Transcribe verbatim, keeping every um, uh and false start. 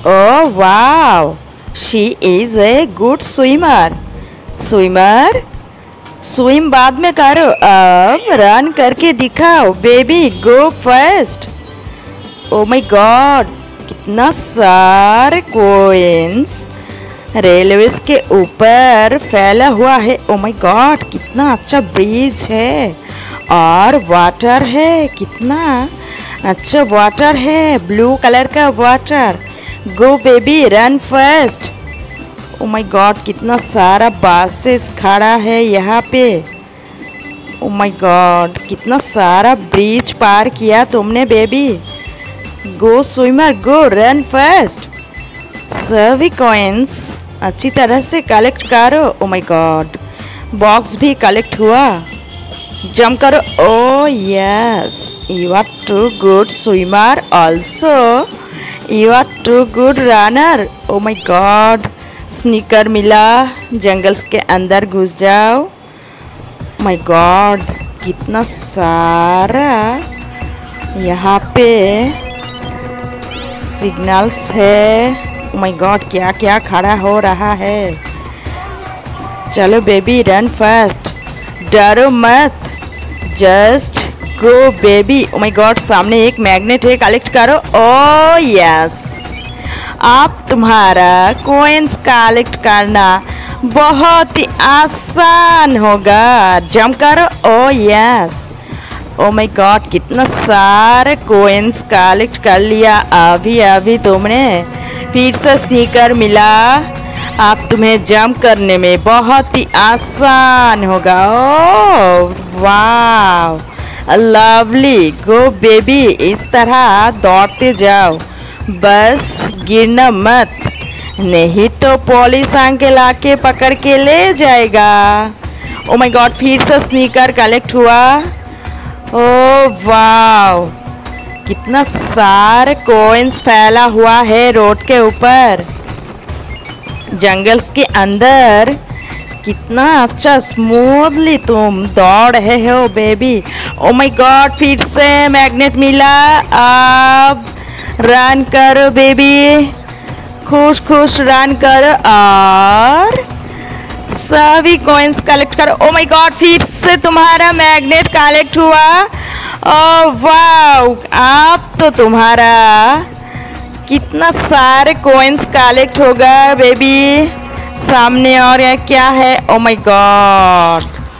Oh wow, she is a good swimmer. Swimmer, swim बाद में करो, अब रन करके दिखाओ baby, go first. Oh my god, कितना सारे कोइंस रेलवेज के ऊपर फैला हुआ है। ओ माय गॉड, कितना अच्छा ब्रिज है और वाटर है, कितना अच्छा वाटर है, ब्लू कलर का water. Go baby, run first. Oh my god, कितना सारा बसेस खड़ा है यहाँ पे। ओ माय गॉड, कितना सारा ब्रिज पार किया तुमने baby. Go swimmer, go, run first. सभी कॉइन्स अच्छी तरह से कलेक्ट करो। ओ माय गॉड, बॉक्स भी कलेक्ट हुआ। जंप करो। Oh yes, you are too good swimmer, also you are too good runner. Oh my god, sneaker मिला, jungles के अंदर घुस जाओ। माय गॉड, कितना सारा यहाँ पे सिग्नल्स है। ओ माय गॉड, क्या क्या खड़ा हो रहा है। चलो बेबी, रन फास्ट, डरो मत, just go baby. Oh my god, सामने एक मैग्नेट है, कलेक्ट करो। ओ यस, आप तुम्हारा कॉइन्स कलेक्ट करना बहुत ही आसान होगा। जंप करो। Oh yes, oh my god, कितना सारे कॉइन्स कलेक्ट कर लिया अभी अभी तुमने। फिर से स्नीकर मिला, आप तुम्हें जंप करने में बहुत ही आसान होगा। ओ वाव, लवली, गो बेबी, इस तरह दौड़ते जाओ, बस गिरना मत, नहीं तो पुलिस अंकल आके पकड़ के ले जाएगा। ओ माय गॉड, फिर से स्नीकर कलेक्ट हुआ। ओ वाव, कितना सारे कॉइन्स फैला हुआ है रोड के ऊपर, जंगल्स के अंदर। कितना अच्छा स्मूथली तुम दौड़ रहे हो बेबी। ओ माय गॉड, फिर से मैग्नेट मिला, अब रन करो बेबी, खुश खुश रन करो और सभी कॉइन्स कलेक्ट करो। ओ माय गॉड, फिर से तुम्हारा मैग्नेट कलेक्ट हुआ। ओ वाव, अब तो तुम्हारा कितना सारे कॉइन्स कलेक्ट होगा बेबी। सामने और यहाँ क्या है? ओ माय गॉड,